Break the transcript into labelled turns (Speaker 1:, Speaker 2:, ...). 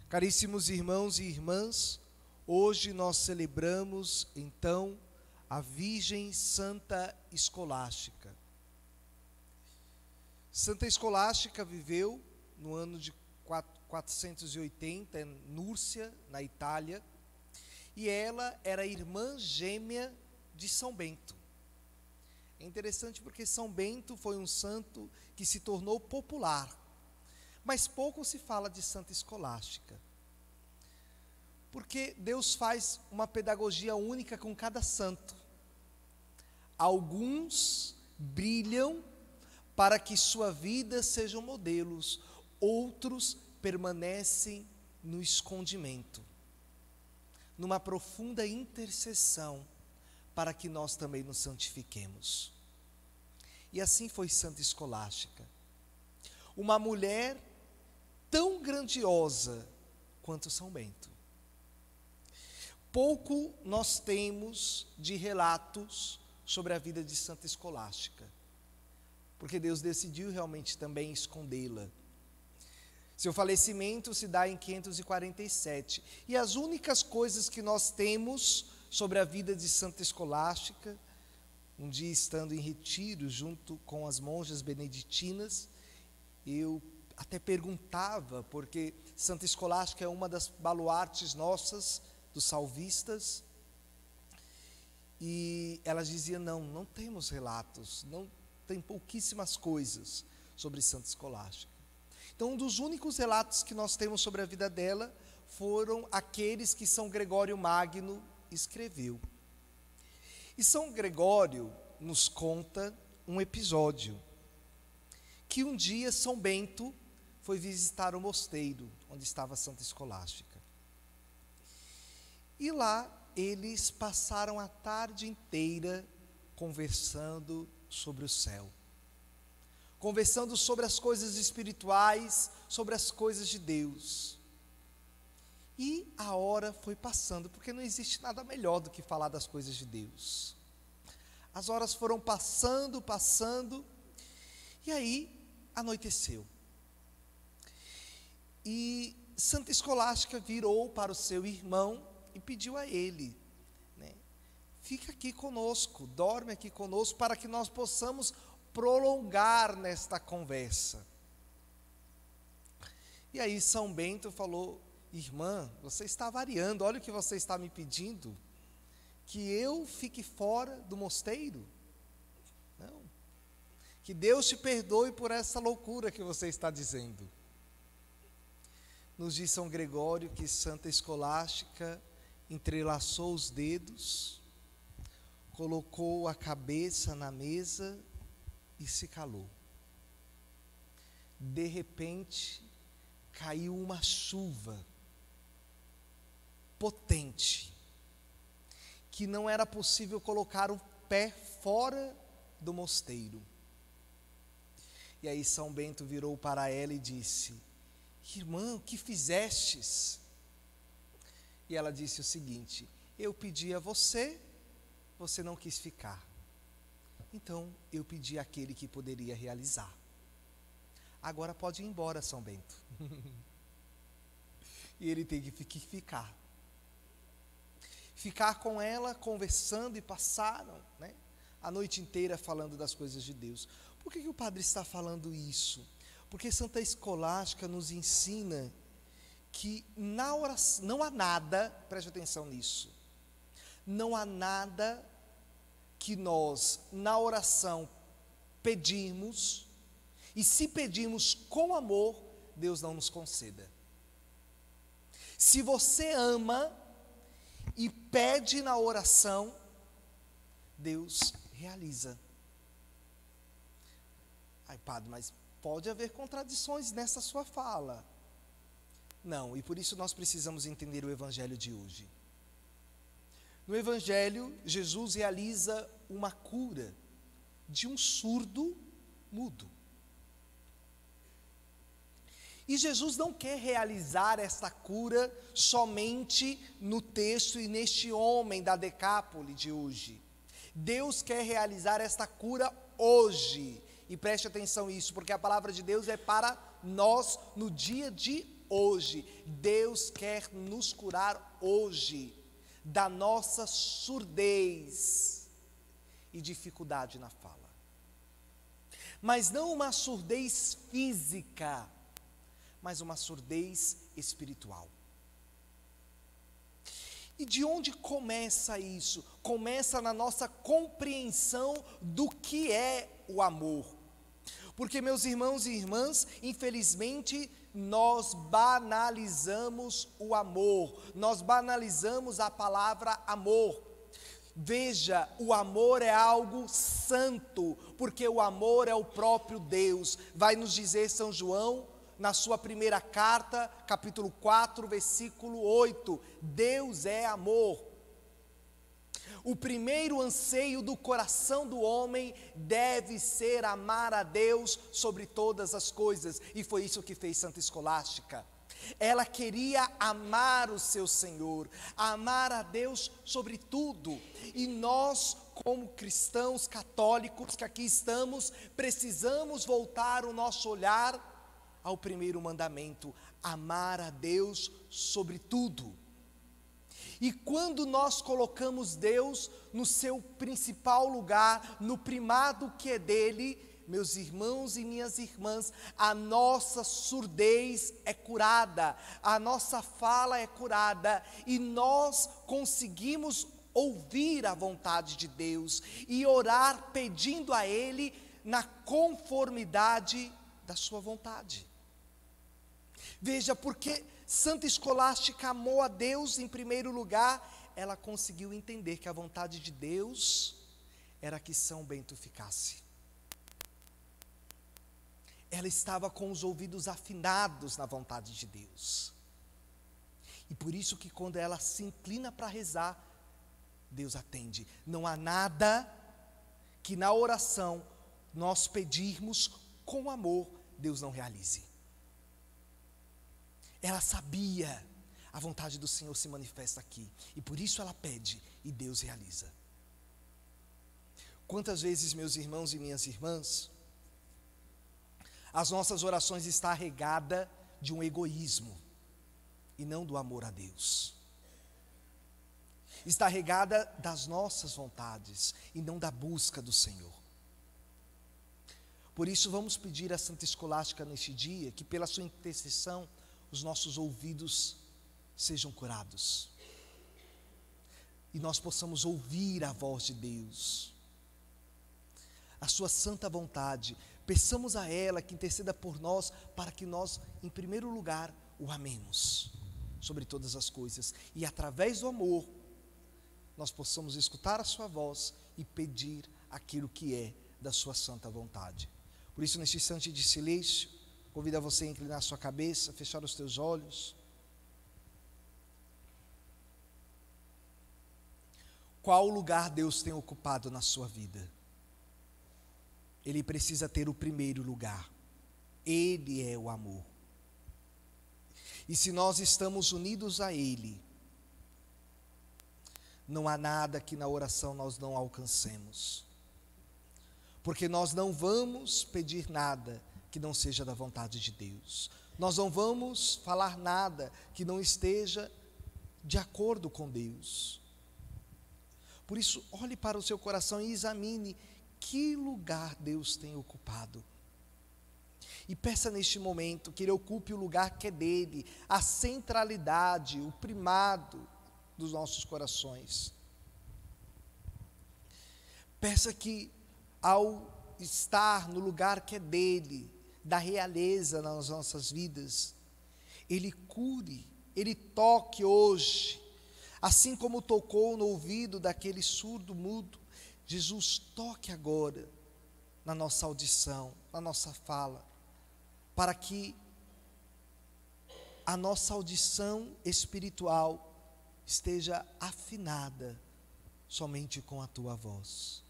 Speaker 1: Caríssimos irmãos e irmãs, hoje nós celebramos, então, a Virgem Santa Escolástica. Santa Escolástica viveu no ano de 480 em Núrcia, na Itália, e ela era irmã gêmea de São Bento. É interessante porque São Bento foi um santo que se tornou popular, mas pouco se fala de Santa Escolástica, porque Deus faz uma pedagogia única com cada santo. Alguns brilham para que sua vida sejam modelos, outros permanecem no escondimento, numa profunda intercessão, para que nós também nos santifiquemos. E assim foi Santa Escolástica, uma mulher tão grandiosa quanto São Bento. Pouco nós temos de relatos sobre a vida de Santa Escolástica, porque Deus decidiu realmente também escondê-la. Seu falecimento se dá em 547, e as únicas coisas que nós temos sobre a vida de Santa Escolástica, um dia estando em retiro junto com as monjas beneditinas, eu até perguntava, porque Santa Escolástica é uma das baluartes nossas, dos salvistas, e elas diziam, não temos relatos, não tem pouquíssimas coisas sobre Santa Escolástica. Então, um dos únicos relatos que nós temos sobre a vida dela foram aqueles que São Gregório Magno escreveu. E São Gregório nos conta um episódio, que um dia São Bento foi visitar o mosteiro onde estava Santa Escolástica. E lá eles passaram a tarde inteira conversando sobre o céu, conversando sobre as coisas espirituais, sobre as coisas de Deus. E a hora foi passando, porque não existe nada melhor do que falar das coisas de Deus. As horas foram passando, e aí anoiteceu. E Santa Escolástica virou para o seu irmão e pediu a ele, fica aqui conosco, dorme aqui conosco, para que nós possamos prolongar nesta conversa. E aí São Bento falou, irmã, você está variando, olha o que você está me pedindo, que eu fique fora do mosteiro? Não, que Deus te perdoe por essa loucura que você está dizendo. Nos diz São Gregório que Santa Escolástica entrelaçou os dedos, colocou a cabeça na mesa e se calou. De repente, caiu uma chuva potente, que não era possível colocar o pé fora do mosteiro. E aí São Bento virou para ela e disse, irmã, o que fizestes? E ela disse o seguinte, eu pedi a você, você não quis ficar. Então eu pedi àquele que poderia realizar. Agora pode ir embora, São Bento. E ele tem que ficar. Ficar com ela, conversando, e passaram, a noite inteira falando das coisas de Deus. Por que o padre está falando isso? Porque Santa Escolástica nos ensina que na oração, não há nada, preste atenção nisso, não há nada que nós, na oração, pedirmos, e se pedirmos com amor, Deus não nos conceda. Se você ama e pede na oração, Deus realiza. Ai, padre, mas pode haver contradições nessa sua fala. Não, e por isso nós precisamos entender o Evangelho de hoje. No Evangelho, Jesus realiza uma cura de um surdo mudo. E Jesus não quer realizar esta cura somente no texto e neste homem da Decápole de hoje. Deus quer realizar esta cura hoje. E preste atenção nisso, porque a palavra de Deus é para nós no dia de hoje. Deus quer nos curar hoje da nossa surdez e dificuldade na fala. Mas não uma surdez física, mas uma surdez espiritual. E de onde começa isso? Começa na nossa compreensão do que é o amor. Porque, meus irmãos e irmãs, infelizmente, nós banalizamos o amor, nós banalizamos a palavra amor. Veja, o amor é algo santo, porque o amor é o próprio Deus. Vai nos dizer São João, na sua primeira carta, capítulo 4, versículo 8, Deus é amor. O primeiro anseio do coração do homem deve ser amar a Deus sobre todas as coisas, e foi isso que fez Santa Escolástica. Ela queria amar o seu Senhor, amar a Deus sobre tudo, e nós, como cristãos católicos que aqui estamos, precisamos voltar o nosso olhar ao primeiro mandamento: amar a Deus sobre tudo. E quando nós colocamos Deus no seu principal lugar, no primado que é dele, meus irmãos e minhas irmãs, a nossa surdez é curada, a nossa fala é curada, e nós conseguimos ouvir a vontade de Deus e orar pedindo a Ele na conformidade da sua vontade. Veja, porque Santa Escolástica amou a Deus em primeiro lugar, ela conseguiu entender que a vontade de Deus era que São Bento ficasse. Ela estava com os ouvidos afinados na vontade de Deus. E por isso que quando ela se inclina para rezar, Deus atende. Não há nada que na oração nós pedirmos com amor, Deus não realize. Ela sabia, a vontade do Senhor se manifesta aqui, e por isso ela pede, e Deus realiza. Quantas vezes, meus irmãos e minhas irmãs, as nossas orações estão regadas de um egoísmo, e não do amor a Deus. Está regada das nossas vontades, e não da busca do Senhor. Por isso vamos pedir a Santa Escolástica neste dia, que pela sua intercessão, os nossos ouvidos sejam curados, e nós possamos ouvir a voz de Deus, a sua santa vontade. Peçamos a ela que interceda por nós, para que nós, em primeiro lugar, o amemos sobre todas as coisas, e através do amor, nós possamos escutar a sua voz e pedir aquilo que é da sua santa vontade. Por isso, neste instante de silêncio, convido a você a inclinar a sua cabeça, fechar os teus olhos. Qual lugar Deus tem ocupado na sua vida? Ele precisa ter o primeiro lugar. Ele é o amor. E se nós estamos unidos a Ele, não há nada que na oração nós não alcancemos. Porque nós não vamos pedir nada que não seja da vontade de Deus. Nós não vamos falar nada que não esteja de acordo com Deus. Por isso, olhe para o seu coração e examine que lugar Deus tem ocupado. E peça neste momento que Ele ocupe o lugar que é dele, a centralidade, o primado dos nossos corações. Peça que, ao estar no lugar que é dele, da realeza nas nossas vidas, Ele cure, Ele toque hoje, assim como tocou no ouvido daquele surdo mudo. Jesus, toque agora na nossa audição, na nossa fala, para que a nossa audição espiritual esteja afinada somente com a Tua voz.